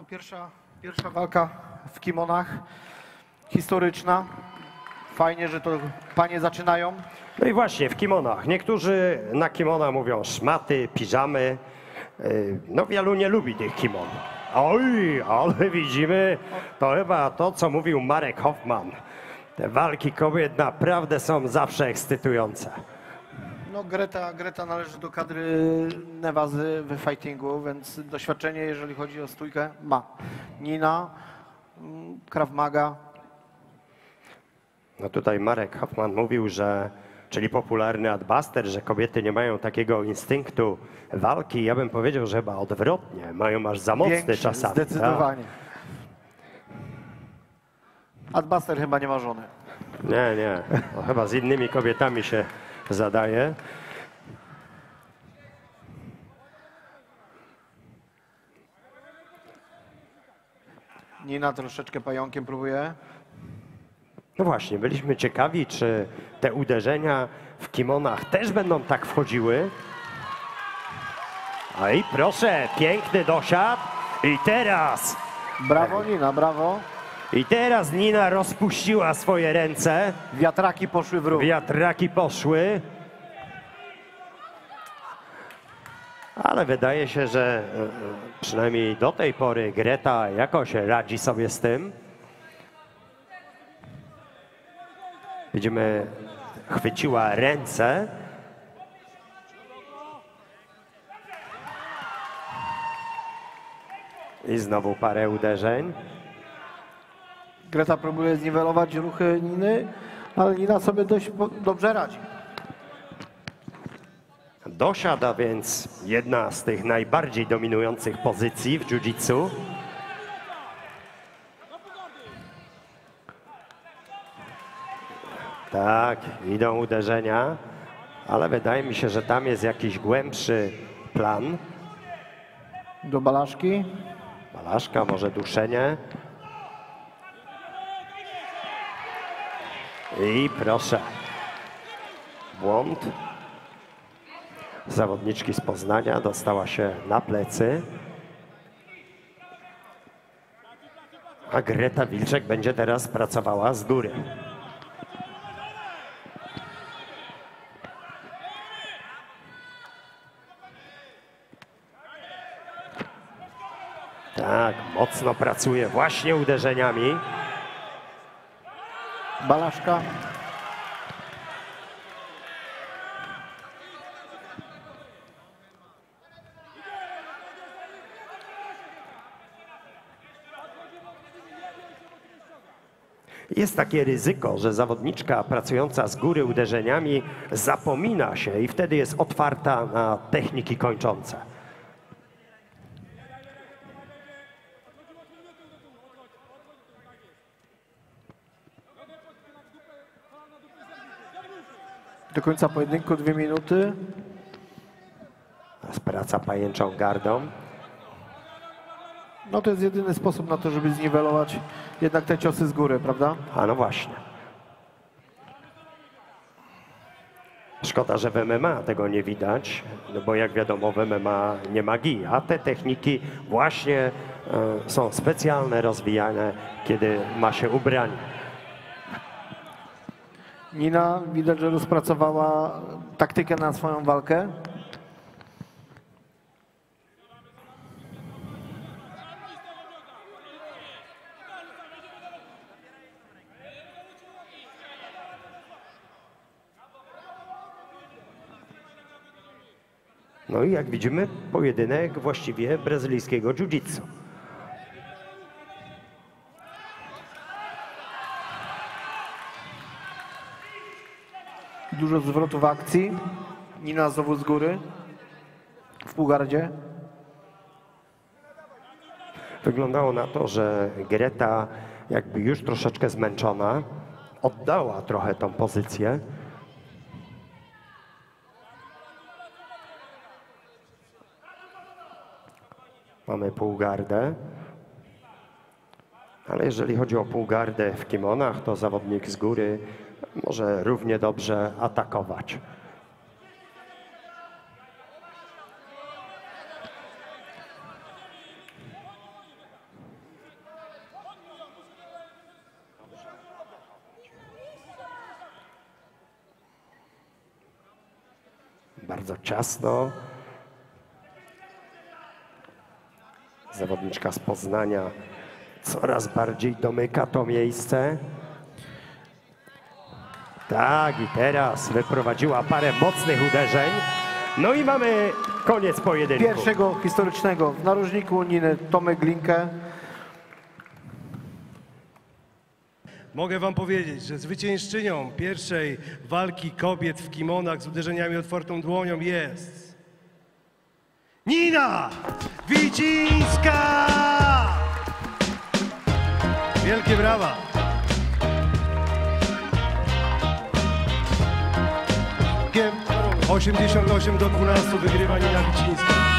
Pierwsza walka w kimonach, historyczna. Fajnie, że to panie zaczynają. No i właśnie w kimonach. Niektórzy na kimona mówią szmaty, piżamy. No wielu nie lubi tych kimon. Oj, ale widzimy, to chyba to, co mówił Marek Hoffman. Te walki kobiet naprawdę są zawsze ekscytujące. No Greta należy do kadry Nevazy w fightingu, więc doświadczenie, jeżeli chodzi o stójkę, ma. Nina, Krav Maga. No tutaj Marek Hoffman mówił, że, czyli popularny Adbuster, że kobiety nie mają takiego instynktu walki. Ja bym powiedział, że chyba odwrotnie, mają aż za mocny Większy, czasami. zdecydowanie. Adbuster chyba nie ma żony. Nie. No, chyba z innymi kobietami się zadaje. Nina troszeczkę pająkiem próbuje. No właśnie, byliśmy ciekawi, czy te uderzenia w kimonach też będą tak wchodziły. A i proszę, piękny dosiad. I teraz... Brawo Nina, brawo. I teraz Nina rozpuściła swoje ręce. Wiatraki poszły w ruch. Wiatraki poszły. Ale wydaje się, że przynajmniej do tej pory Greta jakoś radzi sobie z tym. Widzimy, chwyciła ręce. I znowu parę uderzeń. Greta próbuje zniwelować ruchy Niny, ale Nina sobie dość dobrze radzi. Dosiada więc jedna z tych najbardziej dominujących pozycji w jiu-jitsu. Tak, idą uderzenia, ale wydaje mi się, że tam jest jakiś głębszy plan. Do balaszki. Balaszka, może duszenie. I proszę, błąd. Zawodniczki z Poznania dostała się na plecy. A Greta Wilczek będzie teraz pracowała z góry. Tak, mocno pracuje właśnie uderzeniami. Balaszka. Jest takie ryzyko, że zawodniczka pracująca z góry uderzeniami zapomina się i wtedy jest otwarta na techniki kończące. Do końca pojedynku 2 minuty. Teraz praca pajęczą gardą. No to jest jedyny sposób na to, żeby zniwelować jednak te ciosy z góry, prawda? A no właśnie. Szkoda, że w MMA tego nie widać, no bo jak wiadomo w MMA nie ma gi, a te techniki właśnie są specjalne, rozwijane, kiedy ma się ubranie. Nina widać, że rozpracowała taktykę na swoją walkę. No i jak widzimy, pojedynek właściwie brazylijskiego jiu-jitsu. Dużo zwrotów akcji. Nina znowu z góry. W półgardzie. Wyglądało na to, że Greta jakby już troszeczkę zmęczona, oddała trochę tą pozycję. Mamy półgardę. Ale jeżeli chodzi o półgardę w kimonach, to zawodnik z góry może równie dobrze atakować. bardzo ciasno. Zawodniczka z Poznania coraz bardziej domyka to miejsce. Tak, i teraz wyprowadziła parę mocnych uderzeń. No i mamy koniec pojedynku. Pierwszego historycznego w narożniku Niny Tomek Glinkę. Mogę wam powiedzieć, że zwyciężczynią pierwszej walki kobiet w kimonach z uderzeniami otwartą dłonią jest Nina Wicińska! Wielkie brawa! 88-12 wygrywa Nina Wicińska.